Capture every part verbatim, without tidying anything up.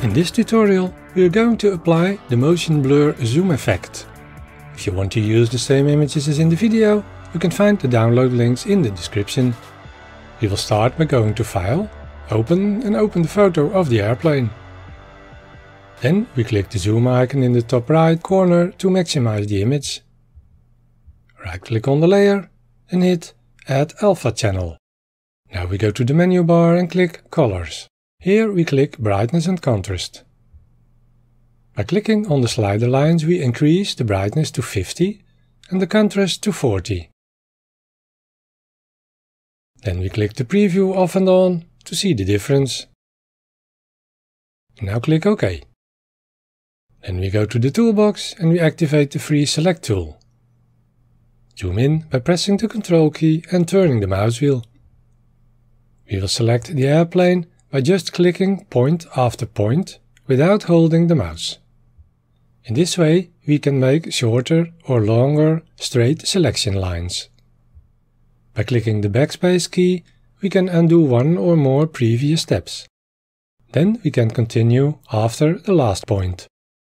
In this tutorial we are going to apply the motion blur zoom effect. If you want to use the same images as in the video, you can find the download links in the description. We will start by going to File, Open and open the photo of the airplane. Then we click the zoom icon in the top right corner to maximize the image. Right click on the layer and hit Add Alpha Channel. Now we go to the menu bar and click Colors. Here we click Brightness and Contrast. By clicking on the slider lines we increase the brightness to fifty and the contrast to forty. Then we click the preview off and on to see the difference. Now click OK. Then we go to the toolbox and we activate the Free Select tool. Zoom in by pressing the Control key and turning the mouse wheel. We will select the airplane by just clicking point after point without holding the mouse. In this way we can make shorter or longer straight selection lines. By clicking the backspace key we can undo one or more previous steps. Then we can continue after the last point.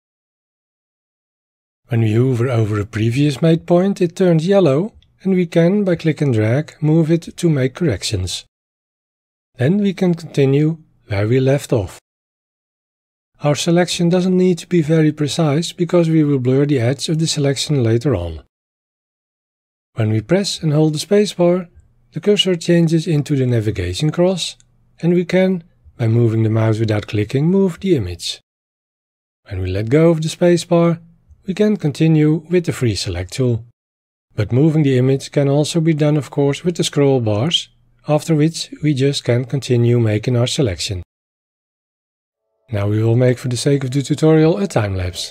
When we hover over a previous made point it turns yellow and we can, by click and drag, move it to make corrections. Then we can continue where we left off. Our selection doesn't need to be very precise because we will blur the edge of the selection later on. When we press and hold the spacebar, the cursor changes into the navigation cross and we can, by moving the mouse without clicking, move the image. When we let go of the spacebar, we can continue with the Free Select tool. But moving the image can also be done, of course, with the scroll bars, after which we just can continue making our selection. Now we will make, for the sake of the tutorial, a time lapse.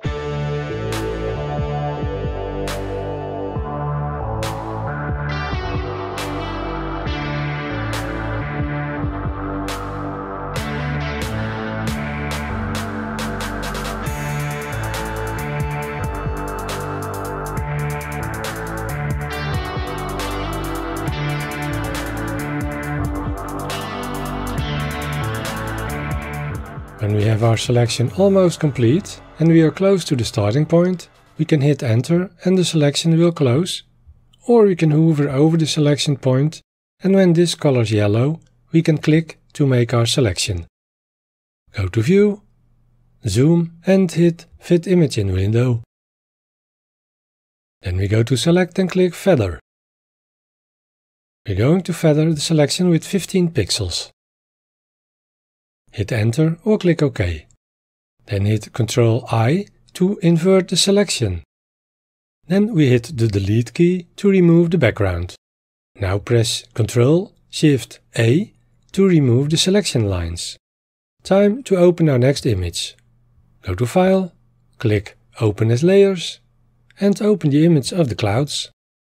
When we have our selection almost complete and we are close to the starting point, we can hit Enter and the selection will close, or we can hover over the selection point and when this colors yellow, we can click to make our selection. Go to View, Zoom and hit Fit Image in Window. Then we go to Select and click Feather. We're going to feather the selection with fifteen pixels. Hit Enter or click OK. Then hit Control I to invert the selection. Then we hit the Delete key to remove the background. Now press Control Shift A to remove the selection lines. Time to open our next image. Go to File, click Open as Layers and open the image of the clouds.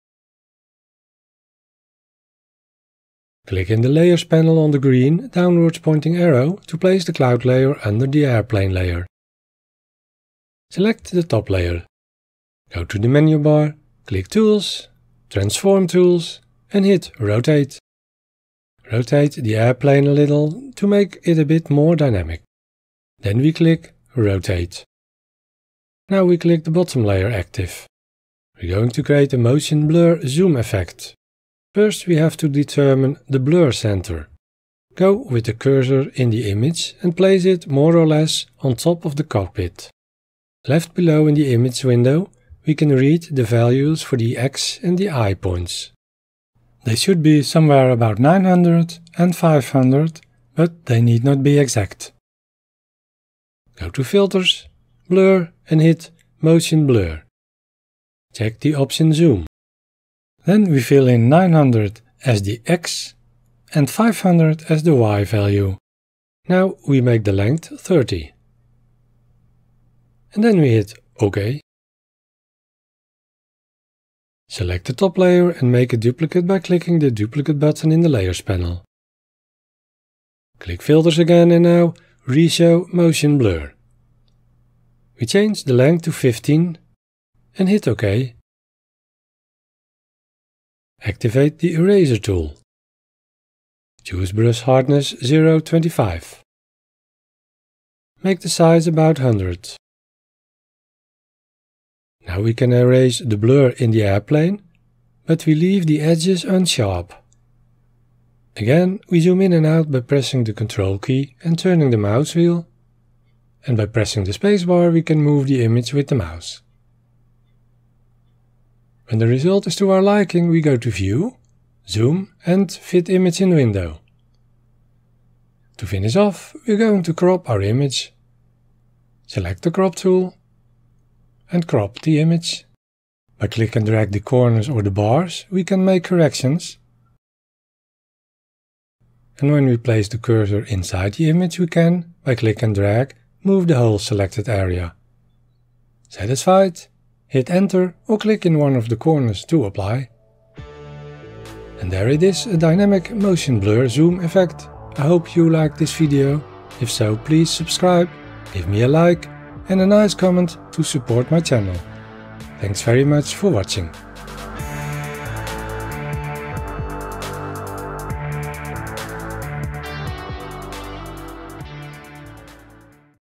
Click in the Layers panel on the green, downwards pointing arrow to place the cloud layer under the airplane layer. Select the top layer. Go to the menu bar, click Tools, Transform Tools and hit Rotate. Rotate the airplane a little to make it a bit more dynamic. Then we click Rotate. Now we click the bottom layer active. We're going to create a motion blur zoom effect. First we have to determine the blur center. Go with the cursor in the image and place it more or less on top of the cockpit. Left below in the image window we can read the values for the X and the Y points. They should be somewhere about nine hundred and five hundred, but they need not be exact. Go to Filters, Blur and hit Motion Blur. Check the option Zoom. Then we fill in nine hundred as the X and five hundred as the Y value. Now we make the length thirty. And then we hit OK. Select the top layer and make a duplicate by clicking the duplicate button in the Layers panel. Click Filters again and now Reshow Motion Blur. We change the length to fifteen and hit OK. Activate the Eraser tool. Choose brush hardness zero point two five. Make the size about one hundred. Now we can erase the blur in the airplane, but we leave the edges unsharp. Again, we zoom in and out by pressing the Control key and turning the mouse wheel, and by pressing the spacebar we can move the image with the mouse. When the result is to our liking, we go to View, Zoom and Fit Image in Window. To finish off, we're going to crop our image. Select the Crop tool and crop the image. By click and drag the corners or the bars, we can make corrections. And when we place the cursor inside the image, we can, by click and drag, move the whole selected area. Satisfied? Hit Enter or click in one of the corners to apply. And there it is, a dynamic motion blur zoom effect. I hope you liked this video. If so, please subscribe, give me a like and a nice comment to support my channel. Thanks very much for watching.